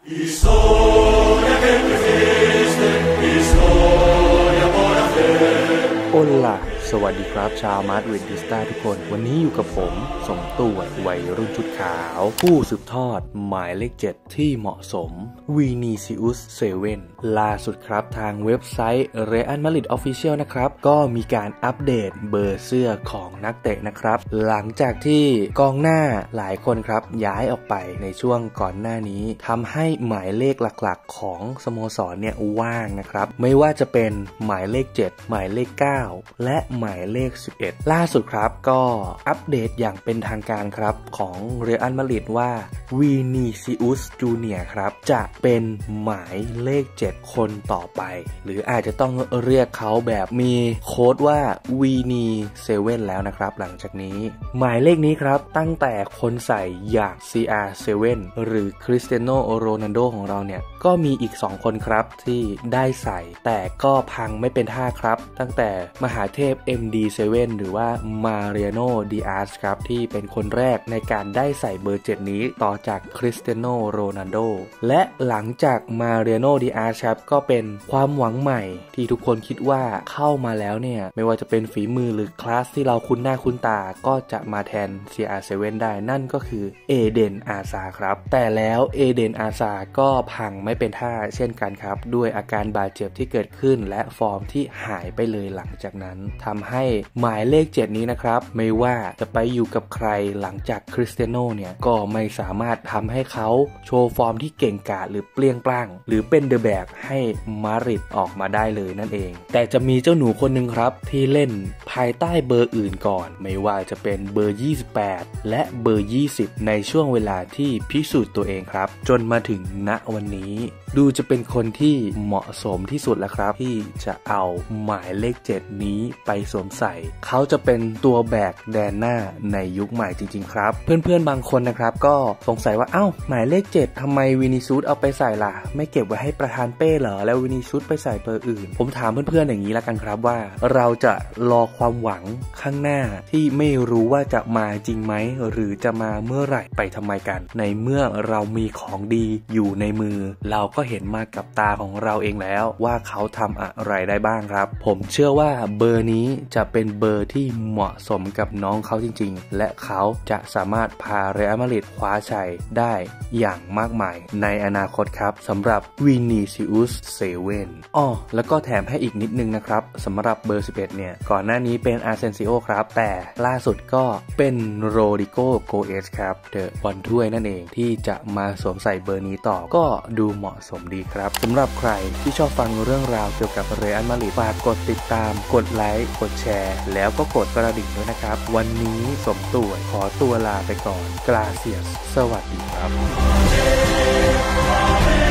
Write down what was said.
โอล่ะสวัสดีครับชาวมาดริดดิสตาทุกคนวันนี้อยู่กับผมสมตู่วัยรุ่นชุดขาวผู้สืบทอดหมายเลข7ที่เหมาะสมวีนีซิอุสเซเว่นล่าสุดครับทางเว็บไซต์เรอัลมาดริดออฟฟิเชียลนะครับก็มีการอัปเดตเบอร์เสื้อของนักเตะนะครับหลังจากที่กองหน้าหลายคนครับย้ายออกไปในช่วงก่อนหน้านี้ทำให้หมายเลขหลักๆของสโมสรเนี่ยว่างนะครับไม่ว่าจะเป็นหมายเลข7หมายเลข9และหมายเลข11ล่าสุดครับก็อัปเดตอย่างเป็นทางการครับของเรอัลมาดริดว่าวีนีซิอุสจูเนียร์ครับจะเป็นหมายเลข7คนต่อไปหรืออาจจะต้องเรียกเขาแบบมีโค้ดว่าวีนีเซเว่นแล้วนะครับหลังจากนี้หมายเลขนี้ครับตั้งแต่คนใส่อย่าง CR7 หรือคริสเตียโนโรนัลโดของเราเนี่ยก็มีอีก2คนครับที่ได้ใส่แต่ก็พังไม่เป็นท่าครับตั้งแต่มหาเทพ MD7 หรือว่ามาเรียโนดิอาสครับที่เป็นคนแรกในการได้ใส่เบอร์7นี้ต่อจากคริสเตียโนโรนัลโดและหลังจากมาเรียโนดิอาสครับก็เป็นความหวังใหม่ที่ทุกคนคิดว่าเข้ามาแล้วเนี่ยไม่ว่าจะเป็นฝีมือหรือคลาสที่เราคุ้นหน้าคุ้นตาก็จะมาแทน CR7 ได้นั่นก็คือเอเดนอาซาครับแต่แล้วเอเดนอาซาก็พังไม่เป็นท่าเช่นกันครับด้วยอาการบาดเจ็บที่เกิดขึ้นและฟอร์มที่หายไปเลยหลังจากนั้นทำให้หมายเลข7นี้นะครับไม่ว่าจะไปอยู่กับใครหลังจากคริสเตียโนเนี่ยก็ไม่สามารถทำให้เขาโชว์ฟอร์มที่เก่งกาจหรือเปรี้ยงปร้างหรือเป็นเดอะแบกให้มาดริดออกมาได้เลยนั่นเองแต่จะมีเจ้าหนูคนหนึ่งครับที่เล่นภายใต้เบอร์อื่นก่อนไม่ว่าจะเป็นเบอร์28และเบอร์20ในช่วงเวลาที่พิสูจน์ตัวเองครับจนมาถึงณวันนี้ดูจะเป็นคนที่เหมาะสมที่สุดแล้วครับที่จะเอาหมายเลข7นี้ไปสวมใส่เขาจะเป็นตัวแบกแดนหน้าในยุคใหม่จริงๆครับเพื่อนๆบางคนนะครับก็สงสัยว่าหมายเลข7ทำไมวินิซูสเอาไปใส่ล่ะไม่เก็บไว้ให้ประธานเป้เหรอแล้ววินิซูสไปใส่เบอร์อื่นผมถามเพื่อนๆอย่างนี้ละกันครับว่าเราจะรอความหวังข้างหน้าที่ไม่รู้ว่าจะมาจริงไหมหรือจะมาเมื่อไหร่ไปทำไมกันในเมื่อเรามีของดีอยู่ในมือเราก็เห็นมากับตาของเราเองแล้วว่าเขาทำอะไรได้บ้างครับผมเชื่อว่าเบอร์นี้จะเป็นเบอร์ที่เหมาะสมกับน้องเขาจริงๆและเขาจะสามารถพาเรอัลมาดริดคว้าชัยได้อย่างมากมายในอนาคตครับสำหรับวินีซิอุสเซเว่นแล้วก็แถมให้อีกนิดนึงนะครับสำหรับเบอร์11เนี่ยก่อนหน้านี้เป็นอาร์เซนซิโอครับแต่ล่าสุดก็เป็นโรดิโกโกเอสครับเดอะบอลถ้วยนั่นเองที่จะมาสวมใส่เบอร์นี้ต่อก็ดูเหมาะสมดีครับสำหรับใครที่ชอบฟังเรื่องราวเกี่ยวกับเรอัลมาดริดฝากกดติดตามกดไลค์กดแชร์แล้วก็กดกระดิ่งด้วยนะครับวันนี้สมตู่ขอตัวลาไปก่อนกราเซียสสวัสดีครับ